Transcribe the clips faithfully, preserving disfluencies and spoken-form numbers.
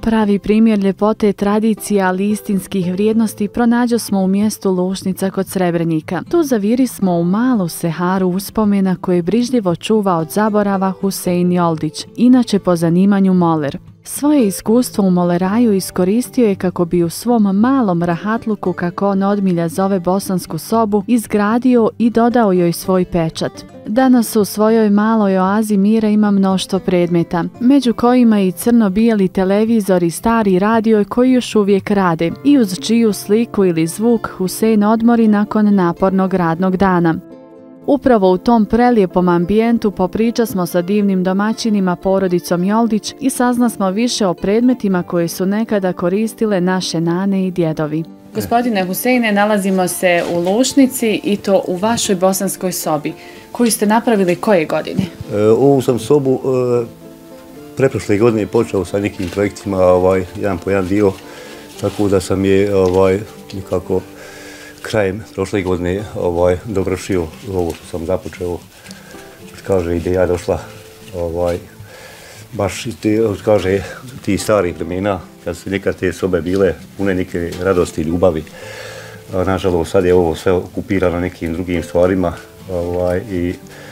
Pravi primjer ljepote, tradicije, ali istinskih vrijednosti pronađo smo u mjestu Lušnica kod Srebrenika. Tu zaviri smo u malu seharu uspomena koje brižljivo čuva od zaborava Husein Joldić, inače po zanimanju moler. Svoje iskustvo u moleraju iskoristio je kako bi u svom malom rahatluku, kako on odmilja zove bosansku sobu, izgradio i dodao joj svoj pečat. Danas u svojoj maloj oazi mira ima mnoštvo predmeta, među kojima i crno-bijeli televizor i stari radio koji još uvijek rade i uz čiju sliku ili zvuk Husein odmori nakon napornog radnog dana. Upravo u tom prelijepom ambijentu popriča smo sa divnim domaćinima porodicom Joldić i sazna smo više o predmetima koje su nekada koristile naše nane i djedovi. Gospodine Huseine, nalazimo se u Lušnici i to u vašoj bosanskoj sobi, koju ste napravili koje godine? E, ovu sam sobu e, preprošle godine počeo sa nekim projektima, ovaj, jedan po jedan dio, tako da sam je ovaj, nekako krajem prošle godine ovaj, dovršio ovo što sam započeo. Kaže, ideja je došla ovaj, baš iz te, kaže, ti starih vremena, kad su nekad te sobe bile pune neke radosti i ljubavi. Nažalost, sad je ovo sve okupirano nekim drugim stvarima ovaj, i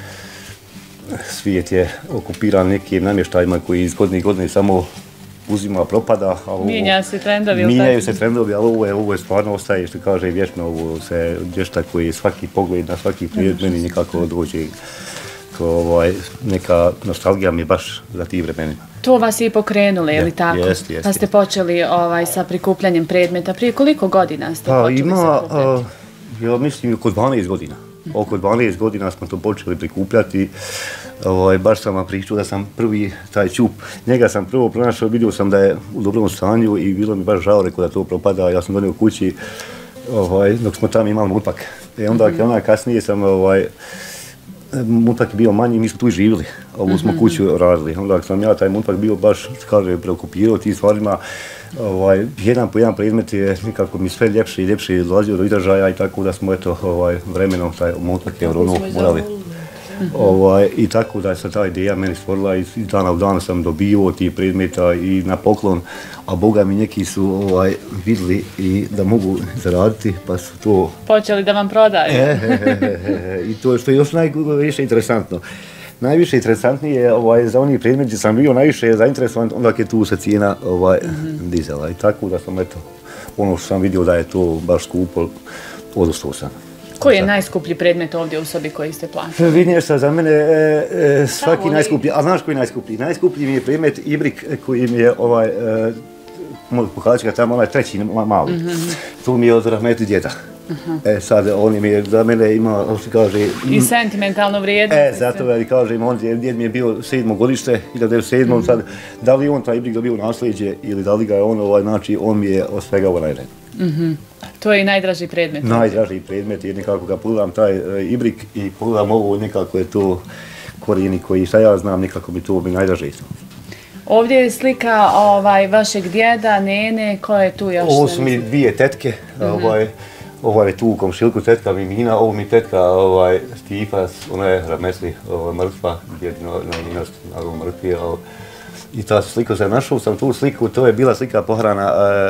svijet je okupiran nekim namještajima koji iz godine i godine samo uzima, propada. Mijenja se trendovi. Mijenjaju se trendovi, ali ovo je, ovo je stvarno ostaje, što kaže, vječno. Ovo se vješta koji svaki pogled na svaki prijet meni nekako dođe. Ovaj, neka nostalgija mi je baš za tih vremenima. To vas je i pokrenulo, je li tako? Jest, jest. Pa ste počeli ovaj, sa prikupljanjem predmeta. Prije koliko godina ste pa, počeli ima, sakupljati? A, ja mislim oko dvanaest godina. Oko dvanaest godina smo to počeli prikupljati. Ovaj, baš sam vam pričao da sam prvi taj čup, njega sam prvo pronašao, vidio sam da je u dobrom stanju i bilo mi baš žao, rekao da to propada. Ja sam donio kući, ovaj, dok smo tamo imali mutpak. E onda, mm-hmm. onda kasnije sam, ovaj, mutpak je bio manji i mi smo tu i živjeli. Ovu smo kuću radili. Onda sam ja taj mutpak bio baš, kaže, preokupirao tim stvarima. Ovaj, jedan po jedan predmet je nekako mi sve ljepše i ljepše dolazio do izražaja i tako da smo eto ovaj, vremenom taj mutpak je ono morali. Ovaj, I tako da se ta ideja meni stvorila i iz dana u dan sam dobio tih predmeta i na poklon, a Boga mi neki su ovaj, vidjeli i da mogu zaraditi, pa su to... Počeli da vam prodaju. E, e, e, e, I to što je još najviše interesantno. Najviše interesantnije je ovaj, za onih predmeti sam bio najviše zainteresovan, onda je tu se cijena ovaj, mm-hmm. dizela. I tako da sam eto, ono što sam vidio da je to baš skupo, odustao sam. Koji je najskuplji predmet ovdje u sobi koji ste platili? Vidiš sad, za mene e, e, svaki najskuplji, a znaš koji je najskuplji? Najskuplji mi je predmet ibrik koji mi je ovaj, e, mogu pokazati ga tamo, onaj treći mali. Mm-hmm. Tu mi je od rahmetli djeda. Uh-huh. E sad, on mi je, za mene ima, što kaže... I sentimentalno vrijednost. E, zato ja kažem, on djed mi je bio sedmo godište, hiljadu devetsto sedam. Mm-hmm. Sad, da li on taj ibrik dobio nasljeđe ili da li ga je on, ovaj, znači, on mi je od svega ovo najred. Mm-hmm. To je i najdraži predmet. Najdraži predmet, jer nekako ga pogledam taj e, ibrik i pogledam ovo, nekako je to korijeni koji, šta ja znam, nekako mi to bi najdraži. Ovdje je slika ovaj, vašeg djeda, nene, ko je tu još? Ovo su mi dvije tetke, mm-hmm. ovaj, ovo je tu u komšilku tetka Mimina, ovo mi tetka ovaj, Stifa, ona je rahmetli ovaj, mrtva, djedino na ovom mrtvi. Ovaj. I ta slika se našao sam tu sliku, to je bila slika pohrana eh,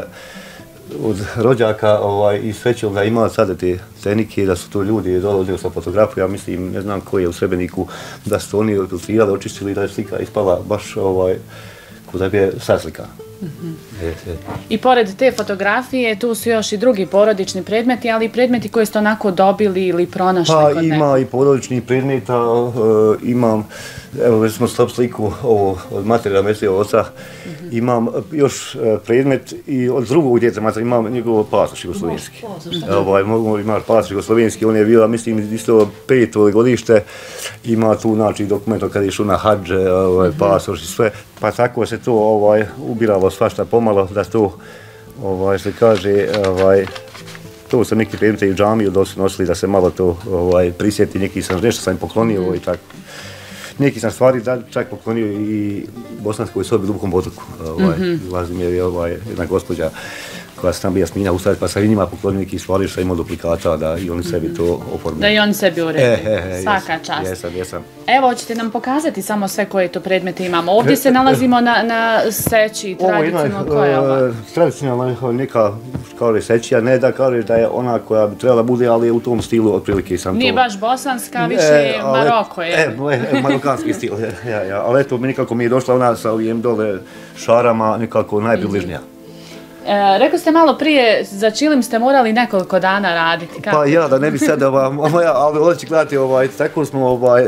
od rođaka ovaj, i srećom da imala sada te tenike, da su to ljudi dolazili sa fotografiju, ja mislim, ne znam koji je u Srebreniku, da su oni filtrirali, očistili i da je slika ispala baš ovaj, kod da je sad slika. Mm-hmm. je, je. I pored te fotografije tu su još i drugi porodični predmeti, ali i predmeti koje ste onako dobili ili pronašli pa, kod nekog? Pa ima i porodičnih predmeta, uh, imam, evo već smo stop sliku ovo, od materija Mesija oca, mm-hmm. imam još uh, predmet i od drugog djeca materija, imam njegov pasoš jugoslovenski. Ovaj, imaš pasoš jugoslovenski, on je bila, mislim, isto peto godište, ima tu znači dokument kad je išao na hadže, ovaj, mm-hmm. pasoš i sve, pa tako se to ovaj, ubiralo svašta pomalo, da to, ovaj, se kaže, ovaj, to su neki predmete i u džamiju dosu nosili da se malo to ovaj, prisjeti, neki sam nešto sam im poklonio mm. i tako. Neki sam stvari da, čak poklonio i bosanskoj sobi Dubokom potoku. Ovaj, mm-hmm. Lazim je ovaj, jedna gospođa koja se tam bija Jasmina Ustavić, pa sam i njima poklonio neki stvari što imao duplikata da i oni sebi to oformili. Da i oni sebi urede. E, e, e, Svaka čast. Jesam, jesam. Evo, hoćete nam pokazati samo sve koje to predmete imamo. Ovdje se nalazimo na, na seći tradicionalno. Koja je ova? Tradicionalna neka, kaže sećija, ne da kažeš da je ona koja bi trebala bude, ali je u tom stilu otprilike sam to. Nije baš bosanska, više je Maroko je. E, e, marokanski stil, ja, ja, ali eto, nekako mi je došla ona sa ovim dole šarama, nekako najpribližnija. E, rekao ste malo prije, za čilim ste morali nekoliko dana raditi. Kako? Pa ja, da ne bi sad, ova, moja, ali ovdje će gledati, ovaj, tako smo, ovaj,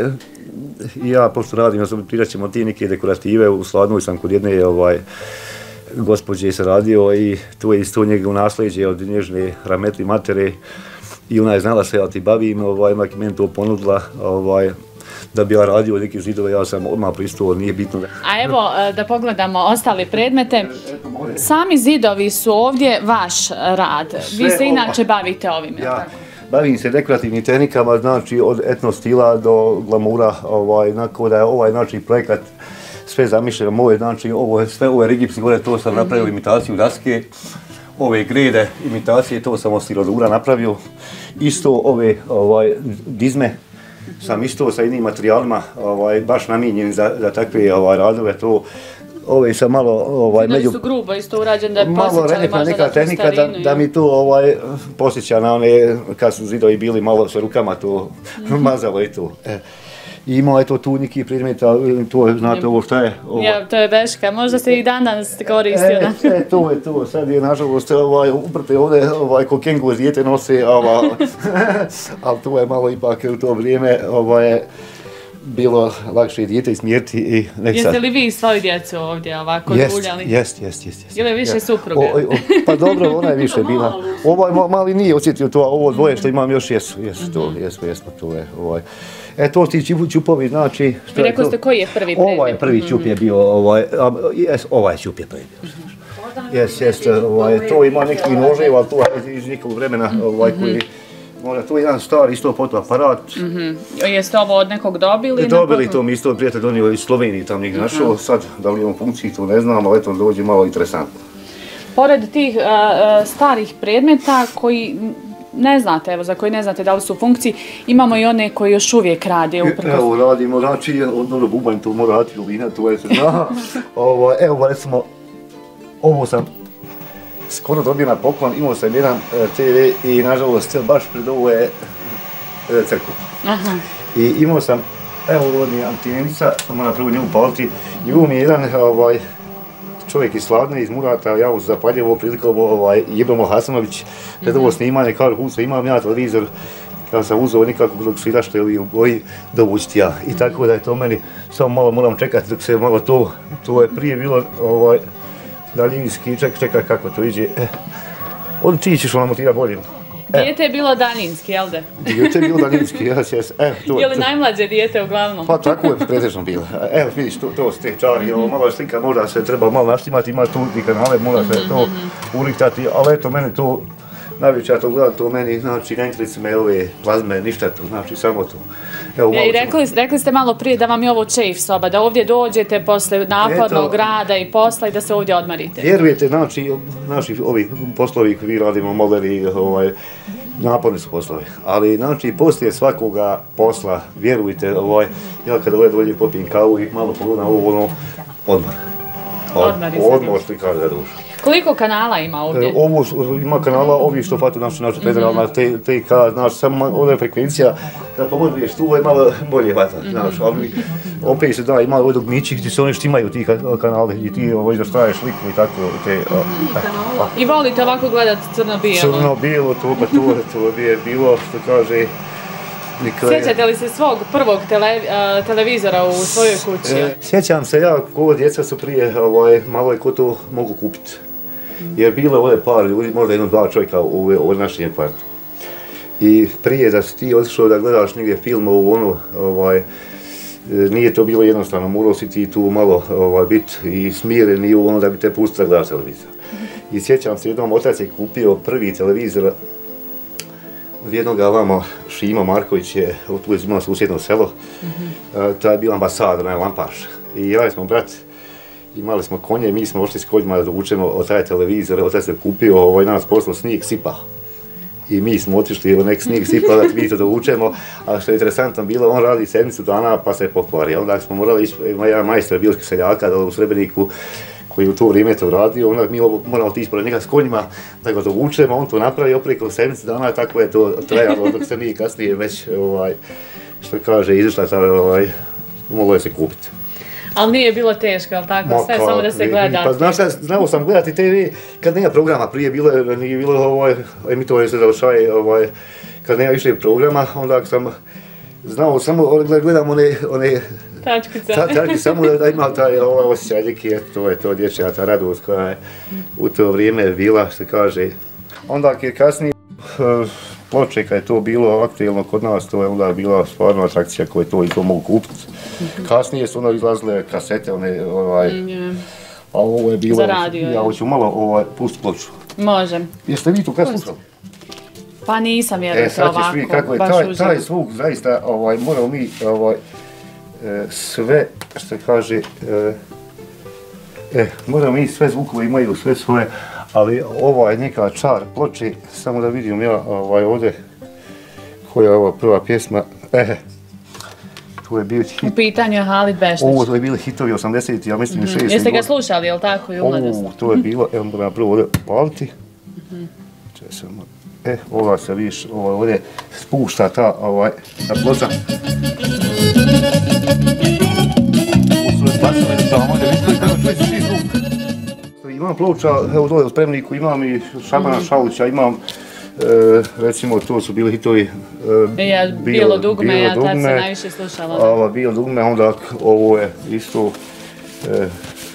ja, pošto radim, ja sam prirat ćemo ti neke dekorative, u Sladnoj sam kod jedne, ovaj, gospođe se radio i tu je isto njega u nasljeđe od nježne rametli matere i ona je znala se, ja ti bavim, ovaj, mak meni to ponudila, ovaj, da bi ja radio neke zidove, ja sam odmah pristao, nije bitno. A evo, da pogledamo ostale predmete. Sami zidovi su ovdje vaš rad. Vi se inače bavite ovim, ja, bavim se dekorativnim tehnikama, znači od etno stila do glamura, ovaj, nakon da je ovaj znači, projekat sve zamišljeno, moje, znači ovo, sve ove rigipsi gore, to sam napravio imitaciju daske, ove grede, imitacije, to sam od stirodura napravio, isto ove ovaj, dizme, sam isto sa jednim materijalima, ovaj, baš namijenjen za, za takve ovaj, radove, to ove sam malo ovaj među su grubo isto urađen da je posjećali možda neka tehnika da, da mi to ovaj posjeća na one kad su zidovi bili malo sa rukama to mazalo i to. E. I imao je to tu neki predmeta, to znate ovo šta je? Ovo. Ja, to je veška, možda se i danas koristio. E, e, to je to, sad je nažalost ovaj, uprte ovdje ovaj, ko kengur dijete nose, ovaj, ali to je malo ipak u to vrijeme ovaj, bilo lakše dijete smjerti i nek sad. Jeste li vi svoju djecu ovdje ovako guljali? Jest, jest, jest, jest. Ili više jest. Supruge? O, o, pa dobro, ona je više bila. Ovaj mali nije osjetio to, a ovo dvoje što imam još jesu, jesu to, jesu, jesu to je. Ovaj. E, to ti čupovi, znači... I rekao ste koji je prvi predmet? Ovaj prvi čup je bio, ovaj, jes, ovaj čup je prvi bio. Jes, jes, ovaj, to ima neki nožev, ali to je iz nekog vremena, ovaj, koji... Možda to je jedan star isto fotoaparat. Mm-hmm. Jeste ovo od nekog dobili? E, dobili to mi isto prijatelj donio iz Slovenije, tam njeg našao. Uh-huh. Sad, da li je on funkciji, to ne znam, ali eto dođe malo interesantno. Pored tih uh, starih predmeta koji ne znate, evo za koji ne znate da li su u funkciji, imamo i one koji još uvijek rade. Uprkos... Evo radimo, znači, odnosno bubanj to mora raditi lubina, to je se zna. Ovo, evo, recimo, ovo sam skoro dobio na poklon, imao sam jedan te ve i nažalost baš pred ovo je crkvu. Aha. I imao sam, evo ovdje antinenica, moram prvo njemu paliti, i ovo mi je jedan ovaj, čovjek iz Sladne, iz Murata, ja mu zapaljevo prilikom ovaj, Jebamo Hasanović, pred mm-hmm. ovo snimanje, kao Huso, imam ja televizor, kada sam uzao nekako dok su izašte u boji, dovućiti ja. I tako da je to meni, samo malo moram čekati dok se malo to, to je prije bilo ovaj, daljinski, ček, čekaj kako to iđe. E, od čiji ćeš ona montira bolje? E. Dijete je bilo daljinski, jel de? Dijete je bilo daljinski, jes, jes. E, to, je li najmlađe dijete uglavnom? Pa tako je pretežno bilo. Evo vidiš, to, to su te čari, ovo malo slika, možda se treba malo naštimati, ima tu i kanale, mora se to uriktati, ali eto, mene to, najveće ja to gledam, to meni, znači, ne interesuje me ove plazme, ništa to, znači, samo to. Evo, I rekli, rekli ste malo prije da vam je ovo čef soba, da ovdje dođete posle napornog rada i posla i da se ovdje odmarite. Vjerujete, znači, naši ovi poslovi koji vi radimo, moleri, ovaj, naporni su poslovi, ali znači poslije svakoga posla, vjerujte, ovaj, ja kada ovdje dođem popijem kavu i malo pogledam ovo, ono, odmor. Od, odmor što kaže za dušu. Koliko kanala ima ovdje? E, ovo ima kanala, ovi što fatu naša naša federalna te te ka, znaš, samo ona frekvencija, da pomodriješ tu je malo bolje vata, znaš, ali opet se da, ima ovdje dugmići gdje se oni štimaju ti kanale i ti ovo izrastraješ liku i tako te... A, a, a. I volite ovako gledati crno-bijelo? Crno-bijelo, to pa to, to je bilo, što kaže... Nikole. Sjećate li se svog prvog tele, uh, televizora u svojoj kući? E, sjećam se ja, ko djeca su prije, ovaj, malo je ko to mogu kupiti. Jer bilo ovdje par ljudi, možda jedno dva čovjeka u ovoj našem kvartu. I prije da si ti otišao da gledaš negdje film u ono, ovaj, nije to bilo jednostavno, morao si ti tu malo ovaj, biti i smiren i ono da bi te pustili da gledaš televizor. I sjećam se, jednom otac je kupio prvi televizor od jednog vamo, Šima Marković je, tu je imao susjedno selo, mm-hmm. uh, to je bio ambasador, ne, Lampaš. I ja smo brat, imali smo konje, mi smo ošli s konjima da dovučemo od taj televizor, otac je kupio, ovaj, nas poslao snijeg sipa. I mi smo otišli u nek snijeg sipa da mi to dovučemo, a što je interesantno bilo, on radi sedmicu dana pa se pokvari. Onda smo morali ići, ima jedan majstor bilskih seljaka da u Srebreniku, koji u to vrijeme to radio, onda mi moramo otići pored njega s konjima da ga dovučemo, on to napravi opet kroz sedmicu dana, tako je to trajalo, dok se nije kasnije već, ovaj, što kaže, izašla ta, ovaj, moglo je se kupiti. Ali nije bilo teško, ali tako, Ma, sve ka, samo da se gleda. Pa znaš šta, znao sam gledati te ve kad nema programa, prije bilo, nije bilo ovaj, emitovanje se završaje, ovaj, kad nema više programa, onda sam znao samo, gledam one, one tačkice. Ta, tačkice, samo da, da ima taj ovaj, osjećaj neki, to je to dječja, ta radost koja je u to vrijeme bila, što kaže. Onda je kasnije, Ploče, kad je to bilo aktuelno kod nas, to je onda bila stvarno atrakcija koje to i to mogu kupiti. Kasnije su onda izlazile kasete, one, ovaj, mm, a ovo je bilo, za radio, ja hoću malo ovaj, pustiti ploču. Može. Jeste vi tu kad slušali? Pa nisam vjerujte ovako, baš uživo. E, sad ćeš vidjeti kako je taj, taj zvuk, zaista, ovaj, moramo mi, ovaj, e, sve, što kaže, e, e, moramo mi sve zvukove imaju, sve svoje, ali ovo je neka čar ploče, samo da vidim ja ovaj, ovdje koja je ova prva pjesma. E, tu je bio hit. U pitanju je Halid Bešlić. Ovo, to je bili hitovi osamdeset, ja mislim, mm-hmm. šesdeset. Jeste ga slušali, jel tako, i u mladosti? Ovo, to je bilo, evo moram prvo ovdje paliti. Mm-hmm. E, ova se vidiš, ovo ovdje spušta ta, ovaj, ta ploča. Ovo su je bacili da tamo, ovdje vidite kako čuje se svi zvuk. Imam ploča, evo dole u spremniku, imam i Šabana Šaulića, imam, e, recimo, to su bili hitovi. E, ja, bilo, bilo dugme, bilo ja tad se najviše slušala. Ovo, bilo dugme, onda ovo je isto, e,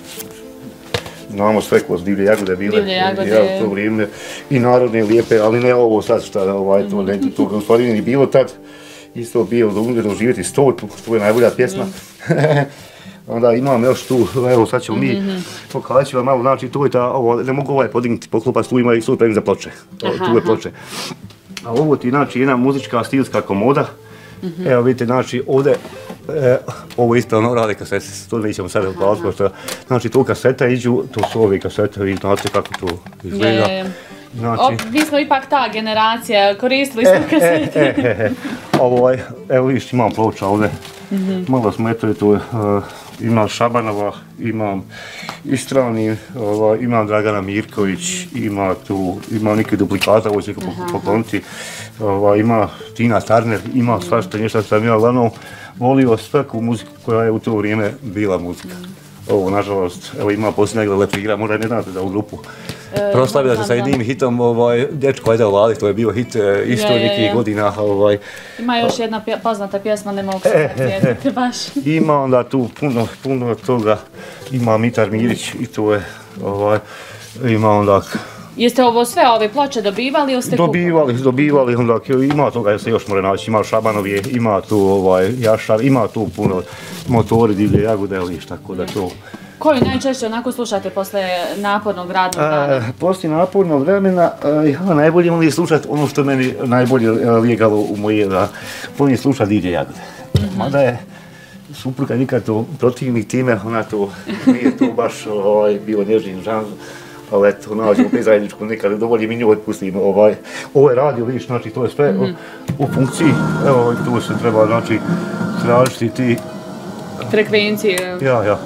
znamo sve kroz divlje jagode bile. Divlje jagode. Ja, to vrijeme, i narodne lijepe, ali ne ovo sad šta, ovaj, to, ne, to, u stvari ni bilo tad. Isto bilo dugme, doživjeti sto, to je najbolja pjesma. Mm. Onda imam još tu, evo sad ćemo mi, mm-hmm. pokazat ću vam malo, znači to je ta, ovo, ne mogu ovaj podignuti, poklopac, tu ima i su spremni za ploče, aha, tu je ploče. A ovo ti znači jedna muzička stilska komoda, mm-hmm. evo vidite, znači ovdje, e, ovo ispravno rade kasete, to nećemo sada upaliti, pošto, znači to kaseta iđu, to su ove kasete, vi znate kako to izgleda. Je, je. Znači, o, mi smo ipak ta generacija, koristili smo e, kasete. E, e, e, e. Ovo, evo vidiš, imam ploča ovdje, mm-hmm. malo smo eto, to, uh, imam Šabanova, imam Istrani, ovaj, imam Dragana Mirković, ima tu, ima neke duplikata, ovo će pokloniti, ovaj, ima Tina Turner, ima svašta nešto, sam ja uglavnom volio svaku muziku koja je u to vrijeme bila muzika. Ovo, nažalost, evo ima posljednjeg lepira, možda ne znate da u grupu. E, proslavila se sa jednim hitom, ovaj, Dječko ajde ovali, to je bio hit e, isto je, nekih je. godina. Ovaj. Ima još jedna pje, poznata pjesma, ne mogu se sjetiti e, baš. Ima onda tu puno, puno toga, ima Mitar Mirić i to je, ovaj, ima onda... Jeste ovo sve ove ploče dobivali ili ste dobivali, kupovali? Dobivali, onda ima toga se još more naći, ima Šabanovije, ima tu ovaj, Jašar, ima tu puno motori, divlje jagode, liš, tako da to... Koju najčešće onako slušate posle napornog radnog dana? E, poslije napornog vremena, ja najbolje volim slušati ono što meni najbolje lijegalo u moje, da volim slušati divlje jagode. Mm-hmm. Mada je supruga nikad to protivnik time, ona to nije to baš ovaj, bio nježni žanr. Ali eto, nađemo opet zajedničku nekada, dovolji mi nju otpustim. Ovaj, ovo je radio, vidiš, znači to je sve mm-hmm. u, u funkciji. Evo, tu se treba, znači, tražiti ti... Frekvencije. Ja, ja.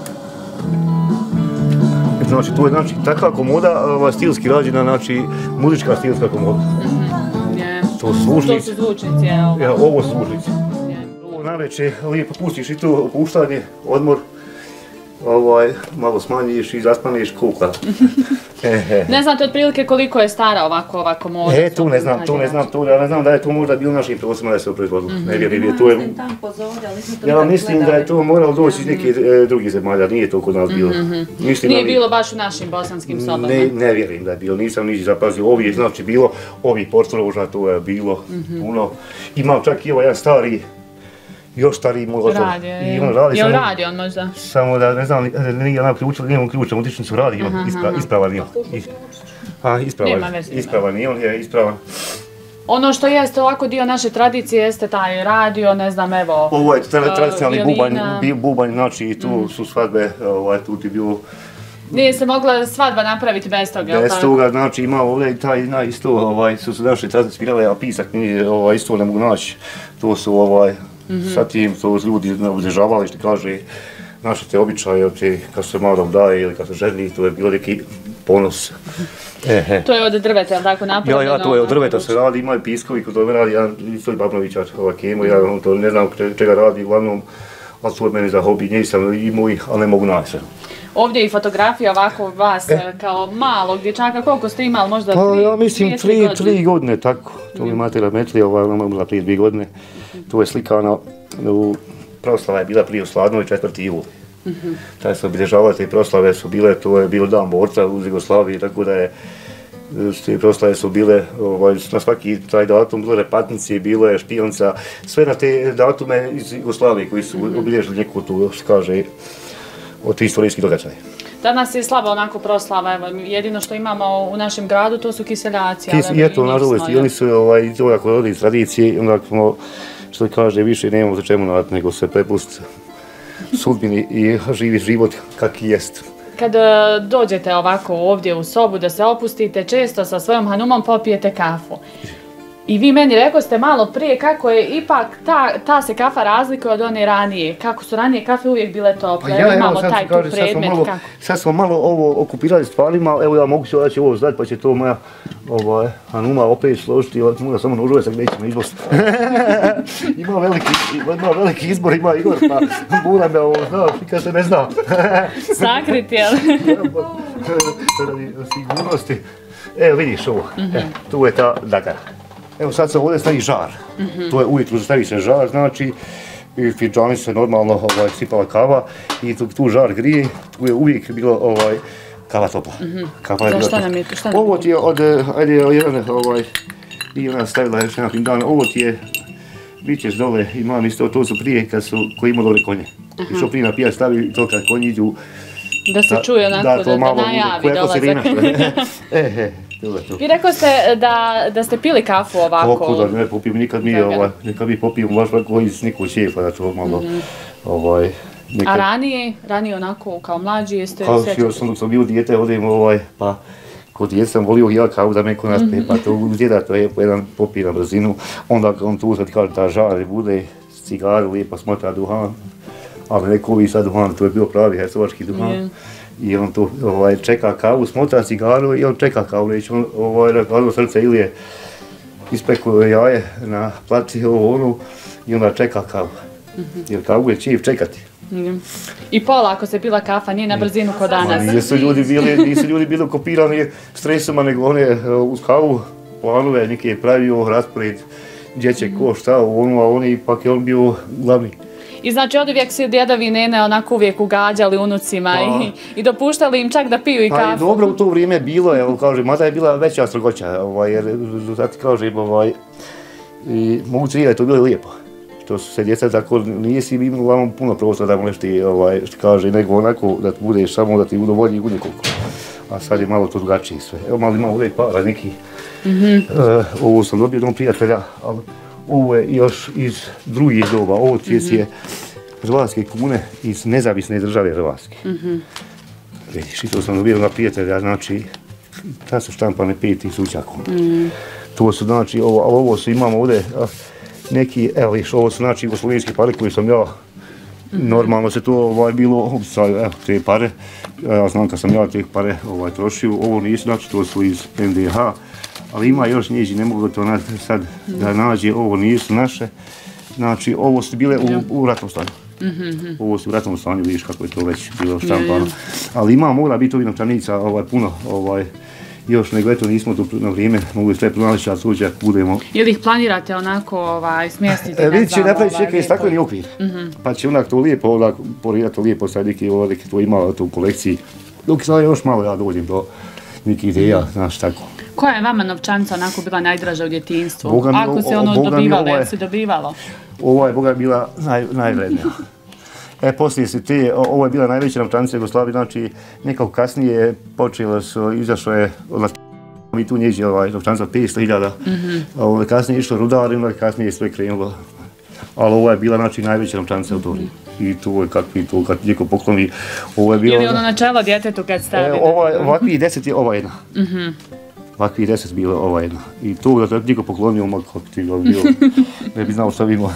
Znači, to je, znači, takva komoda, ova, stilski rađena, znači, muzička stilska komoda. Mm-hmm. Yeah. To su zvučnici. To su zvučnici, je ovo. Ja, ovo su zvučnici. Yeah. Ovo najveće, lijepo pustiš i tu opuštanje, odmor. Ovaj, malo smanjiš i zaspaneš kuka. Ne znate otprilike koliko je stara ovako ova komoda? E, tu ne znam, tu ne znam, tu ja ne znam da je to možda bilo našim prosima da se proizvodilo. Mm-hmm. Ne vjerujem, to je... Ja mislim da je to moralo doći iz nekih e, drugih zemalja, nije to kod nas bilo. Mm-hmm. Mislim, nije bilo baš u našim bosanskim sobama? Ne, ne vjerujem da je bilo, nisam niđi zapazio. Ovi je znači bilo, ovi portorožna, to je bilo mm-hmm. puno. Imam čak i ovaj jedan stari, još stariji motor. Radio, je. On radi, je on radi on možda? Samo da, ne znam, nije onako ključan, nije on ključan, utičnicu radi, on ispra, ispravan nije on. A, ispravan, ispravan nije on, je ispravan. Ono što jeste ovako dio naše tradicije jeste taj radio, ne znam, evo... Ovo je tradicionalni bubanj, bubanj, znači tu mm. su svadbe, ovaj, tu ti bilo... Nije se mogla svadba napraviti bez toga, jel' bez tako? toga, znači ima ovdje i taj na isto, ovaj, su se naše tradicije svirale, a pisak nije, ovaj, isto ne mogu naći. To su, ovaj, mm-hmm. sa tim, to ljudi obilježavali, što kaže, naše te običaje, te, kad se malo daje ili kad se ženi, to je bilo neki ponos. Eh, eh. To je od drveta, je li tako napravljeno? Ja, ja, to je od drveta se radi, imaju piskovi kod tome radi, ja isto i Babnovića, ovaj Kemo, ja to ne znam čega radi, uglavnom, ali su od mene za hobi, nisam imao ih, ali ne mogu naći. Ovdje je i fotografija ovako vas e. kao malog dječaka, koliko ste imali, možda tri, pa, ja mislim tri, godine? tri godine, tako. To mi je Matera Metlija, ona je bila prije dvije godine. To je slikana, u proslava je bila prije u Sladnoj, četvrti juli. Mm-hmm. Taj su obilježavali, te proslave su bile, to je bilo dan borca u Jugoslaviji, tako da je te proslave su bile, ovaj, na svaki taj datum, bilo repatnici, bilo je špionca, sve na te datume iz Jugoslavije koji su mm-hmm. obilježili neku tu, kaže, od tih istorijskih događaja. Danas je slaba onako proslava, evo, jedino što imamo u našem gradu to su kiseljaci. Kis, je to, nažalost, i oni su, ovaj, to ako rodi iz tradicije, onda smo, što kaže, više nemamo za čemu nadati, nego se prepust sudbini i živi život kakvi jest. Kad dođete ovako ovdje u sobu da se opustite, često sa svojom Hanumom popijete kafu. I vi meni rekao ste malo prije kako je ipak ta, ta se kafa razlikuje od one ranije. Kako su ranije kafe uvijek bile tople, pa ja, imamo evo, taj tu kaže, predmet. Sad, kako? sad smo malo ovo okupirali stvarima, evo ja mogu se da će ovo znati pa će to moja ovaj, Hanuma opet složiti, mogu samo nožove sad nećemo izbosti. ima, veliki, ima veliki izbor, ima Igor, pa moram da ovo zna, kad se ne zna. Sakrit, jel? Radi sigurnosti. Evo vidiš ovo, mm-hmm. e, tu je ta dagara. Evo sad se ovdje stavi žar, mm-hmm. to je ujutru stavi se žar, znači i fidžani se normalno ovaj, sipala kava i tu, tu žar grije, tu je uvijek bilo ovaj, kava topla. Mm-hmm. Kava je šta nam je to? Ovo ti je od, ajde, jedan, ovaj, i ona stavila još jedan dan, ovo ti je, bit ćeš dole, imam isto, to su prije kad su, koji imaju dole konje. Uh-huh. Što prije na pijac stavi to kad konji idu. Da se čuje onako, da, da, da najavi dolazak. e, e. Vi rekao ste da, da ste pili kafu ovako. Kako da ne popijem, nikad mi, ovaj, nekad mi popijem baš ovako iz nekog šefa, da to malo, mm-hmm. ovaj, nekad... A ranije, ranije onako kao mlađi jeste srećati? Kao sam, sam bio dijete, odim, ovaj, pa kod djece sam volio ja kavu da neko naspe, mm-hmm. pa to u djeda to je jedan popije na brzinu, onda on tu sad kaže ta žar bude cigaru, lijepa smota duhan, ali neko ovi sad duhan, to je bio pravi hercegovački duhan. Yeah. I on tu ovaj, čeka kavu, smota cigaru i on čeka kavu, reći on ovaj, razvalo srce ili je ispekao jaje na placi ovo onu i onda čeka kavu. Mm-hmm. Jer kavu je čiv čekati. Mm. I pola ako se pila kafa, nije na brzinu ko danas. Nisu ljudi bili, nisu ljudi bili kopirani stresima, nego one uz kavu planove neke pravio raspored gdje će ko šta, ono, a on ipak je on bio glavni. I znači od uvijek su djedovi nene onako uvijek ugađali unucima pa, i, i dopuštali im čak da piju i kafu. Pa dobro u to vrijeme bilo je, kaže, mada je bila veća strogoća, ovaj, jer zato kažem, ovaj, i mogu se da je to bilo lijepo. Što su se djeca tako, nisi imao uglavnom puno prostora da možeš ti, ovaj, što kaže, nego onako da budeš samo da ti udovolji u nekoliko. A sad je malo to drugačije sve. Evo malo ima ovdje para neki, mm-hmm. uh, ovo sam dobio jednog prijatelja, ali ovo je još iz drugih doba, ovo ti mm-hmm. je hrvatske kune iz nezavisne države Hrvatske. Mm-hmm. Vidiš, i to sam dobio na prijatelja, znači, ta su štampane pet tisuća kuna. Mm-hmm. To su, znači, ovo, ali ovo su, imamo ovdje neki, evo viš, ovo su, znači, jugoslovenski pare koji sam ja, mm-hmm. normalno se to ovaj, bilo, evo, te pare, ja znam kad sam ja te pare ovaj, trošio, ovo nisu, znači, to su iz en de ha, ali ima još njeđi, ne mogu to na, sad da nađe, ovo nisu naše, znači ovo su bile u, u ratnom stanju. Mm-hmm. Ovo su u ratnom stanju, vidiš kako je to već bilo štampano. Ali ima, mora biti ovih novčanica ovaj, puno, ovaj, još nego eto nismo tu na vrijeme mogli sve pronaći, a suđak budemo... Ili ih planirate onako ovaj, smjestiti? E, vidit će napraviti čekaj stakleni okvir, mm-hmm. pa će onak to lijepo, onak porijati lijepo, sad neki ovaj, to ima to u kolekciji. Dok sad još malo ja dođem do nekih ideja, mm-hmm. znaš tako. Koja je vama novčanica onako bila najdraža u djetinjstvu? Boga mi, ako se ono o, dobivalo, jel se dobivalo? Ovo je Boga bila naj, najvrednija. E, poslije se te, ovo je bila najveća novčanica Jugoslavije, znači nekako kasnije počelo su, izašlo je od I tu njeđe ovaj, novčanca petsto hiljada, ovaj, kasnije je išlo rudari, onda kasnije je sve krenulo. Ali ovo je bila znači najveća novčanica u Toriji. I to je kakvi to, kad neko pokloni, ovo je bilo... Ili ono načelo djetetu kad stavi? E, ovaj, ovakvih deset je ova jedna. Ovakvih deset bilo ova jedna. I to da niko poklonio, ma kako ti ga bilo, ne bi znao šta bi imao.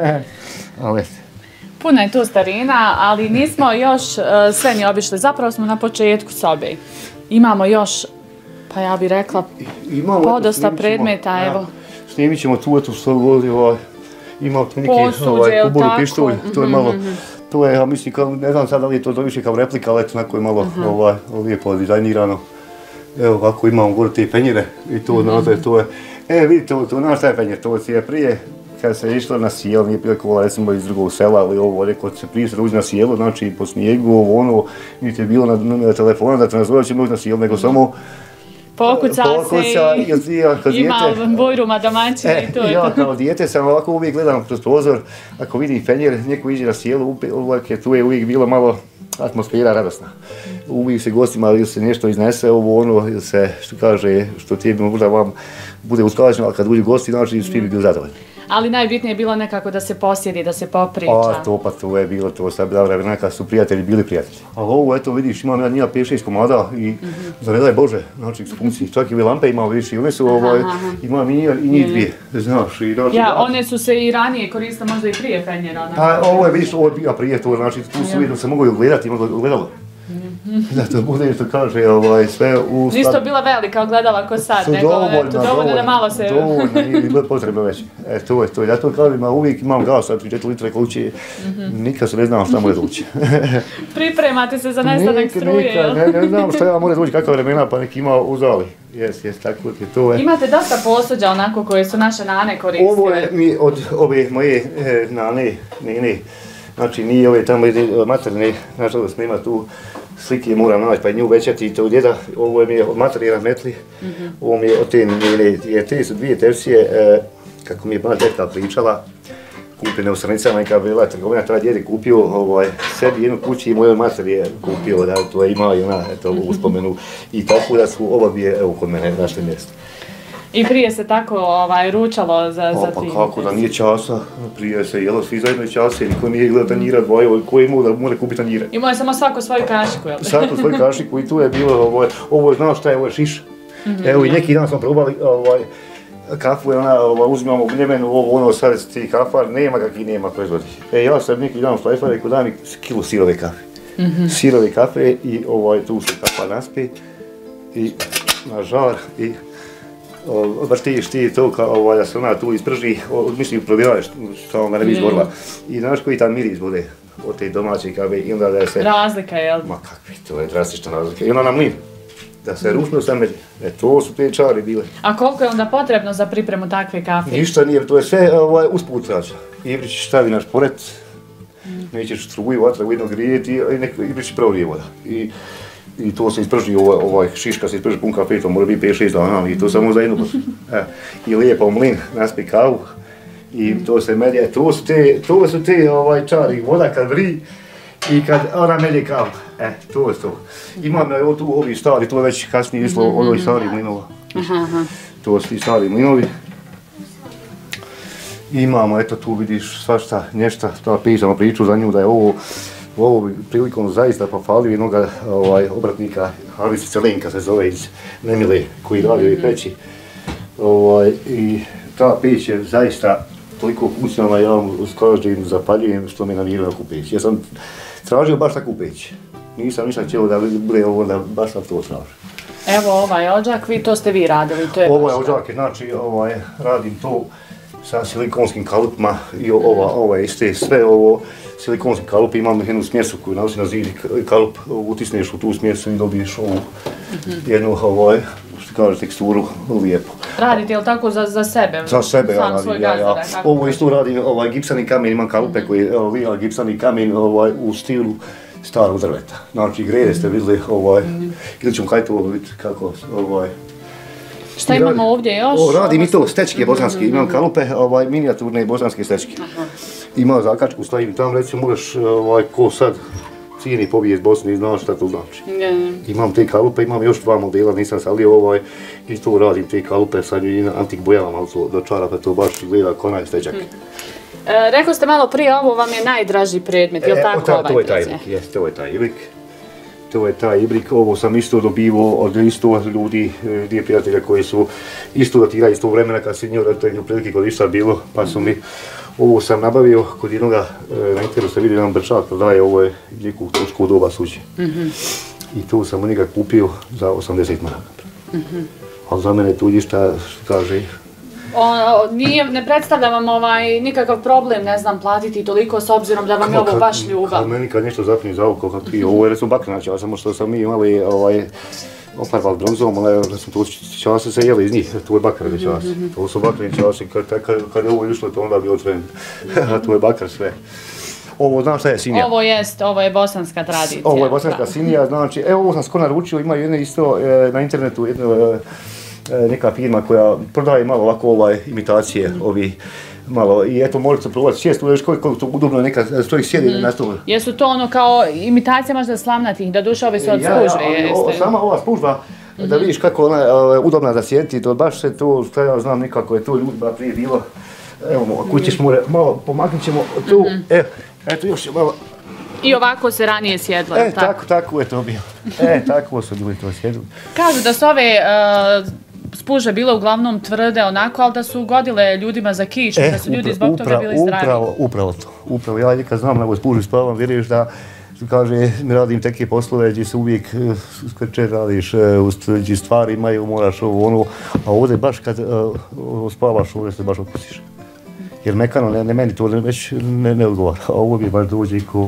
Ali... Puno je tu starina, ali nismo još uh, sve ni obišli. Zapravo smo na početku sobe. Imamo još, pa ja bih rekla, Imamo, podosta eto, predmeta, ja, evo. Snimit ćemo tu, eto što voli, ovaj, ima neki ovaj, kuboru pištolj, to je malo, to je, ja mislim, kao, ne znam sad da li je to doviše kao replika, ali eto, onako je malo uh-huh. ovaj, lijepo dizajnirano. Evo, ovako imamo gore te penjere i to, uh-huh. nazad, to je, e, vidite, to, to, znaš šta je penjer, to je prije, kad se išlo na sjelo, nije bilo kola recimo iz drugog sela, ali ovo, rekao se prije se uđi na sjelo, znači po snijegu, ovo ono, niti je bilo na, na telefona da te nazove ćemo uđi na sjelo, nego samo pokuca se i ja, ima bujruma domaćina e, i to. Ja kao dijete sam ovako uvijek gledam kroz prozor, ako vidi penjer, neko iđe na sjelo, uvijek, tu je uvijek bilo malo atmosfera radosna. Uvijek se gostima ili se nešto iznese, ovo ono, ili se, što kaže, što ti možda vam bude usklađeno, ali kad uđu gosti, znači svi bi bili zadovoljni. Ali najbitnije je bilo nekako da se posjedi, da se popriča. A to pa to je bilo, to sad bila vremena kad su prijatelji bili prijatelji. Ali ovo, eto vidiš, imam ja njima pet šest komada i mm-hmm. za ne daj Bože, znači s funkciji, čak i ove lampe imao vidiš i one su, ovaj, imam i njih, i njih dvije, znaš. I, znači, ja, one su se i ranije koristile, možda i prije penjera. A ovo je, vidiš, ovo je bio prije to, znači tu su vidio se mogu i ogledati, ima ogledalo. Da to bude što kaže, ovaj, sve u... Nisu to bila velika ogledala ko sad, nego dovoljno, dovoljno da malo se... Dovoljno, nije bilo potrebe već. E, to je to. Ja to kažem, a uvijek imam gas, sad tri četiri litre kuće, nikad se ne znam šta može doći. Pripremate se za nestanak struje, jel? Ne, ne znam šta ja može doći, kakva vremena, pa neki ima uzali. Jes, jes, tako je to. Je. Imate dosta posuđa onako koje su naše nane koristile. Ovo je mi od ove moje e, nane, ne, ne. Znači, nije ove tamo materne, nažalost nema tu slike, moram naći pa i nju uvećati i to djeda. Ovo je mi od materijera metli, mm-hmm. ovo mi je od te njene, jer te su dvije tersije, e, kako mi je moja djeta pričala, kupljene u Srnicama i kada bila trgovina, taj djed je kupio ovaj, sebi jednu kući i mojoj materi je kupio, da to je imao i ona, eto, uspomenu. I tako da su oba dvije, evo, kod mene našli mjesto. I prije se tako ovaj, ručalo za, za pa, pa kako da nije časa, prije se jelo svi zajedno čase, niko nije gledao tanjira dvoje, ko je imao da mora kupiti tanjire. Imao je samo svako svoju kašiku, jel? Svako svoju kašiku i tu je bilo, ovo, ovo je znao šta je, ovo je šiš. Mm-hmm. Evo i neki dan smo probali ovaj, kafu, ona, ovaj, uzimamo gnjemenu, ovo ono sad ti kafar, nema kakvi nema proizvodi. E ja sam neki dan šlajfar, rekao da mi kilu sirove kafe. Mm-hmm. Sirove kafe i ovaj, tu se kafa naspi i na žar i vrtiš ti to kao ovaj, da se ona tu isprži, mislim probiraš samo da ne bi izgorila. I znaš koji tam miris bude od te domaće kave i onda da se... Razlika, jel? Ma kakvi, to je drastična razlika. I onda na mlin, da se ručno sameri. E, to su te čari bile. A koliko je onda potrebno za pripremu takve kafe? Ništa nije, to je sve ovaj, usput rađa. Ivrić stavi naš pored, mm. nećeš struju, vatra, ujedno grijeti i neko Ivrić provrije voda. I, I to se isprži, ovaj, ovaj šiška se isprži pun kafe, to mora biti pet šest dana i to samo za jednu porciju. E, I lijepo mlin, naspi kavu i to se melje, to su te, to su te ovaj, čari, voda kad vri i kad ona melje kavu. E, to je to. Imam evo tu ovi stari, to je već kasnije išlo od ovih stari mlinova. To su ti stari mlinovi. Imamo, eto tu vidiš svašta, nešto, to pisamo priču za nju da je ovo ovo prilikom zaista pohvalio jednog ovaj, obratnika, Alisi Celenka se zove iz Nemile, koji radi ove peći. Ovaj, I ta peć je zaista toliko funkcionalna, ja vam s kažem zapaljujem što me namiruje na peć. Ja sam tražio baš takvu peć. Nisam ništa htio da bude ovo, da baš sam to tražio. Evo ovaj odžak, vi to ste vi radili, to je ovo je odžak, znači ovaj, radim to sa silikonskim kalupima i ova, ova iste, sve ovo silikonski kalup, imam jednu smjesu koju nosi na zid, kalup utisneš u tu smjesu i dobiješ ovu mm-hmm. jednu, ovaj, što kaže, teksturu lijepo. Radite li tako za, za sebe? Za sebe, ja radim, ja, ja. Ovo isto radim, ovaj, gipsani kamen, imam kalupe mm-hmm. koji lija gipsani kamen ovaj, u stilu starog drveta. Znači, grede ste vidjeli, ovaj, mm-hmm. ili ćemo kaj to vidjeti kako, ovaj, šta imamo radim, ovdje još? O, radim i to, stečke bosanske, imam kalupe, ovaj, minijaturne bosanske stečke. Aha. Ima zakačku, stavim tam, recimo možeš, ovaj, ko sad, cijeni pobije iz Bosne i znaš šta to znači. Yeah. Imam te kalupe, imam još dva modela, nisam salio ovaj, i to radim te kalupe, sad i antik bojama malo to do čarapa, to baš gleda ko onaj steđak. Hmm. E, rekao ste malo prije, ovo vam je najdraži predmet, je li tako ta, ovaj to je taj ibrik, jest, to je taj ibrik. To je taj ibrik, ovo sam isto dobivao od isto ljudi, dvije prijatelja koji su isto datirali iz tog vremena kad se njoj roditelju prilike godišta bilo, pa su mi, ovo sam nabavio kod jednoga, na internetu sam vidio jedan brčak, prodaje, ovo je neku turšku doba suđe. Mm-hmm. I tu sam u njega kupio za osamdeset maraka. Mm-hmm. Ali za mene tu ništa, što kaže, O, nije, ne predstavlja vam ovaj, nikakav problem, ne znam, platiti toliko s obzirom da vam je ovo baš ljubav. Kad meni kad nešto zapinje za oko, kako ti, ovo je recimo bakranač, ja samo što sam mi imali ovaj, oparval bronzom, ali da sam tu čase se jeli iz njih, to je bakrane čase. Mm -hmm. To su bakrane čase, kad, kad, kad je ovo išlo, to onda bi otvoren, a to je bakar sve. Ovo, znam šta je sinija? Ovo jest, ovo je bosanska tradicija. Ovo je bosanska sinija, znači, evo ovo sam skoro naručio, imaju jedno isto e, na internetu, jedno, e, neka firma koja prodaje malo ovako ovaj imitacije mm. ovi malo i eto možete probati sjest, uviješ koliko to udobno neka čovjek sjedi mm. na stolu. Jesu to ono kao imitacija možda slamnatih, da duša ovisi od spužve? Ja, ja, o, sama ova spužba, mm -hmm. da vidiš kako ona je udobna da sjediti, to baš se to, šta ja znam nikako je to ljudba prije bilo. Evo, ako ćeš more, malo pomaknut ćemo tu, mm -hmm. evo, eto još malo. I ovako se ranije sjedlo, e, tako? tako? Tako je to bilo. E, tako su ljudi to sjedili. Kažu da su ove uh, spuže bile uglavnom tvrde onako, ali da su ugodile ljudima za kiš, e, da su ljudi zbog toga bili zdravi. Upravo, upravo to. Upravo, ja nikad znam nego spužu spavam, vjeruješ da kaže, mi radim teke poslove gdje se uvijek skrče radiš, gdje stvari imaju, moraš ovo ono, a ovdje baš kad uh, spavaš, ovdje se baš opustiš. Jer mekano, ne, ne meni to ne, već ne, ne odgovara, a ovo mi baš dođe ko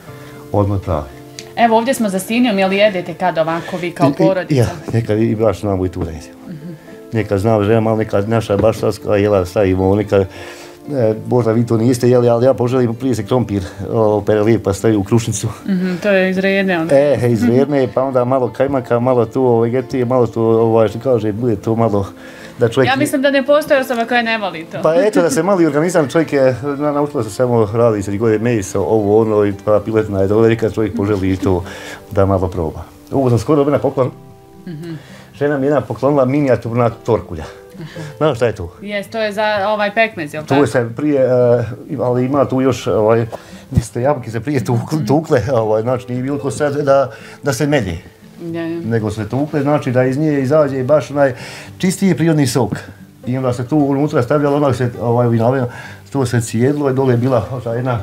odmah pravi. Evo ovdje smo za Sinijom, jel jedete kad ovako vi kao porodica? Ja, nekad i baš znamo i tu redimo. Mm -hmm. Nekad znam žena, malo nekad naša baš savska jela stavimo, nekad, e, možda vi to niste jeli, ali ja poželim prije se krompir opere pa stavim u krušnicu. Mm -hmm, to je iz Redne onda? E, iz Redne, pa onda malo kajmaka, malo tu vegetije, malo tu, ovaj, što kaže, bude to malo da čovjek... Ja mislim da ne postoji osoba koja ne voli to. Pa eto, da se mali organizam, čovjek je, naučila se samo radi se gore meso, ovo ono i pa piletna je dobro, kad čovjek poželi to da malo proba. Ovo sam skoro dobila poklon. Mm -hmm. Žena mi jedna poklonila minijaturna torkulja. Znaš šta je to? Jes, to je za ovaj pekmez, jel tako? To je se prije, uh, ali ima tu još, ovaj, gdje ste jabuke se prije tukle, tukle ovaj, znači nije bilo ko sad da, da se melje. Ja, ja. Nego se tukle, znači da iz nje izađe baš onaj čistiji prirodni sok. I onda se tu unutra stavljalo, onak se, ovaj, vinavljeno, to se cijedlo i dole je bila ta jedna,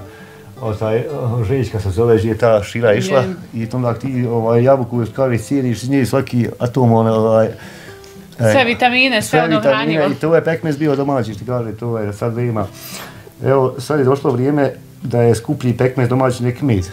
taj željka se zove, gdje je ta šira išla ja. I onda ti ovaj, jabuku kaže cijeliš iz nje svaki atom, ovaj, sve vitamine, sve, sve ono hranjivo. I to je pekmez bio domaći, što kaže, to je sad ima. Evo, sad je došlo vrijeme da je skuplji pekmez domaći nek med.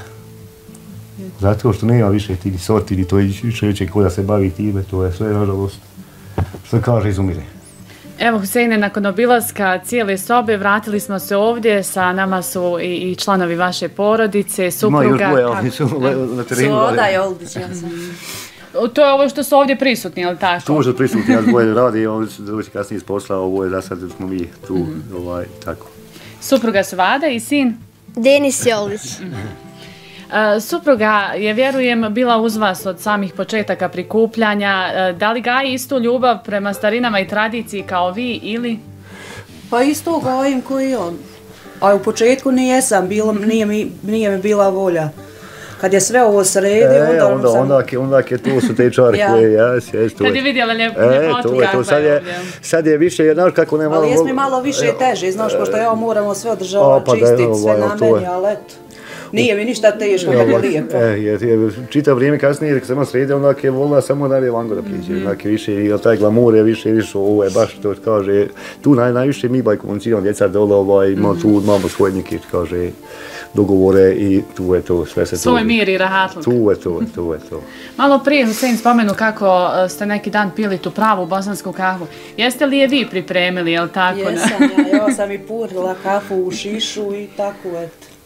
Zato što nema više tih sorti, ni to je više ko da se bavi time, to je sve, nažalost, što kaže, izumire. Evo, Huseine, nakon obilaska cijele sobe, vratili smo se ovdje, sa nama su i, i članovi vaše porodice, supruga. Ima još dvoje, ali su na terenu. Soda je Oldić, ja sam. To je ovo što su ovdje prisutni, ali tako? Tu su prisutni, ja dvoje radi, on se doći kasnije iz posla, ovo je za sad smo mi tu, mm -hmm. ovaj, tako. Supruga su Vada i sin? Denis Jolić. Mm -hmm. uh, supruga je, vjerujem, bila uz vas od samih početaka prikupljanja. Uh, da li gaji istu ljubav prema starinama i tradiciji kao vi ili? Pa isto gajim koji on. A u početku nijesam, bilo, nije, mi, nije mi bila volja. Kad je sve ovo sredio, e, onda... onda, sam... onda, onda je tu su te čari ja. koje, jes, jes, to Kad je vidjela ljepotu e, to je to, sad je, sad je više, znaš kako ne malo... Ali jes mi malo više e, teže, znaš, pošto ja moramo sve održavati, pa čistiti, ovaj, sve na meni, ali eto. Nije mi ništa teško, kad je lijepo. E, je, je, čita vrijeme kasnije, dok sam sredio, onda je volila samo da je vango da priđe, mm -hmm. onda je više, i taj glamur je više, više, ovo je baš, to kaže, tu naj, najviše mi baj komuniciramo, djeca dole, ovaj, ima tu, imamo svoje neke, kaže, dogovore i tu je to, sve se to... Svoj mir i rahatluk. Tu je to, tu je to. Malo prije Husein spomenu kako ste neki dan pili tu pravu bosansku kafu. Jeste li je vi pripremili, jel tako? Jesam, ja, ja sam i purila kafu u šišu i tako, eto.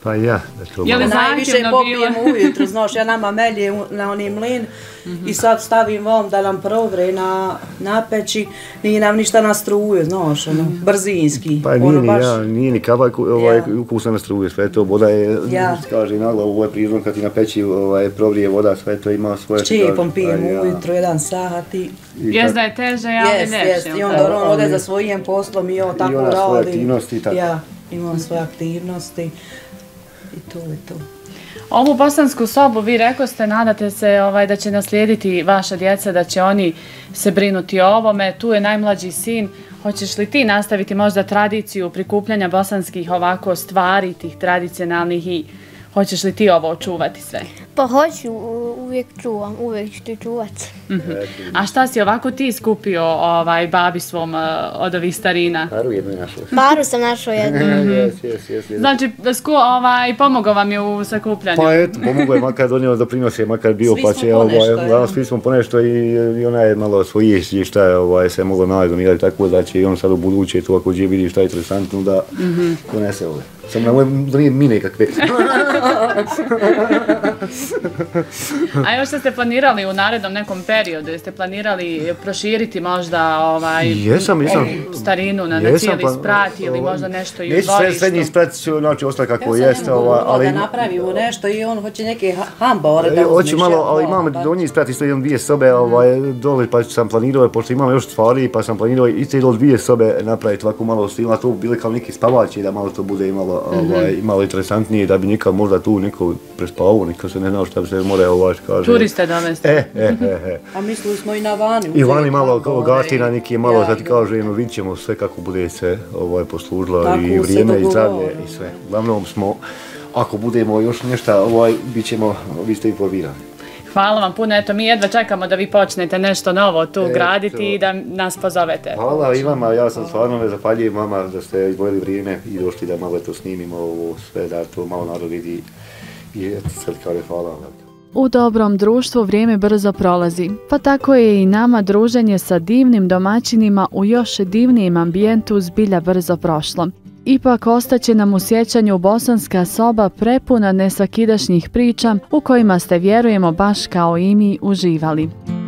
Pa ja, da to Je li malo. Najviše zahtjevno popijem bilo? ujutro, znaš, ja nama melje u- na oni mlin i sad stavim vam da nam provre na, na peći, nije nam ništa na struju, znaš, ono, brzinski. Pa nije ono ni, baš, ja, nije ni kabak ovaj, Ja. ukusa na struje, sve to voda je, Ja. kaže na glavu, ovo je prirodno kad ti na peći ovaj, provrije voda, sve to ima svoje... s čipom pijem Pa ja. ujutro, jedan sat i... I Jes kad- da je teže, ali Jest, ljepše. jest, jel i tako? onda on ode Ali- za svojim poslom i on tako ona svoje radi. aktivnosti i tako. Ja, imam svoje aktivnosti i to je to. Ovu bosansku sobu, vi rekoste, nadate se ovaj, da će naslijediti vaša djeca, da će oni se brinuti o ovome. Tu je najmlađi sin. Hoćeš li ti nastaviti možda tradiciju prikupljanja bosanskih ovako stvari, tih tradicionalnih i hoćeš li ti ovo očuvati sve? Pa hoću, u- uvijek čuvam, uvijek ću ti čuvat. A šta si ovako ti skupio ovaj, babi svom eh, od ovih starina? Paru jednu je našla. Paru sam našao jednu. Jes, jes, jes, jes. Znači, sku, ovaj, pomogao vam je u sakupljanju? Pa eto, pomogao je makar donio doprinose, makar bio, Svi pa smo će, ponešto, ovaj, ja. da, svi smo ponešto i, i ona je malo svojih i šta je ovaj, se moglo najdonirati, tako da će i on sad u buduće tu ako gdje vidi šta je interesantno da donese ove. Samo nemoj donije mine kakve. A još što ste planirali u narednom nekom periodu? Jeste planirali proširiti možda ovaj, Jesam, jesam. ovu starinu na, na Jesam, cijeli pa, sprat ili ovaj, možda nešto i u neću sve dvorištu? srednji sprat će znači ostati kako Ja jeste, sam ovaj, ali... ali... da napravimo nešto i on hoće neke ha- hambore da E, uzmeš. hoću malo, ja, ali ono, imam pa- donji sprat isto imam dvije sobe ovaj, dole, pa sam planirao, pošto imam još stvari, pa sam planirao isto dole dvije sobe napraviti ovako malo stilno, to bile kao neki spavači, da malo to bude malo, ovaj, malo interesantnije, da bi nikad možda tu neko prespavao, niko se ne znao šta bi se more ovaj kaže. Turiste dovesti. E, e, e, e. A mislili smo i na vani. I vani uzeti malo hambore gatina, i- neki je malo, ja, sad ti da. kažem, vidit ćemo sve kako bude se ovaj, poslužilo Tako i se vrijeme i zdravlje dogovorimo. i sve. Uglavnom smo, ako budemo još nešto, ovaj, bit ćemo, vi ste informirani. Hvala vam puno, eto mi jedva čekamo da vi počnete nešto novo tu Eto. graditi i da nas pozovete. Hvala i vama, ja sam stvarno me zahvaljujem vama da ste izdvojili vrijeme i došli da malo to snimimo ovo sve, da to malo narod vidi i eto sad kao je hvala vam. U dobrom društvu vrijeme brzo prolazi, pa tako je i nama druženje sa divnim domaćinima u još divnijem ambijentu zbilja brzo prošlo. Ipak ostaće nam u sjećanju bosanska soba prepuna nesvakidašnjih priča u kojima ste, vjerujemo, baš kao i mi uživali.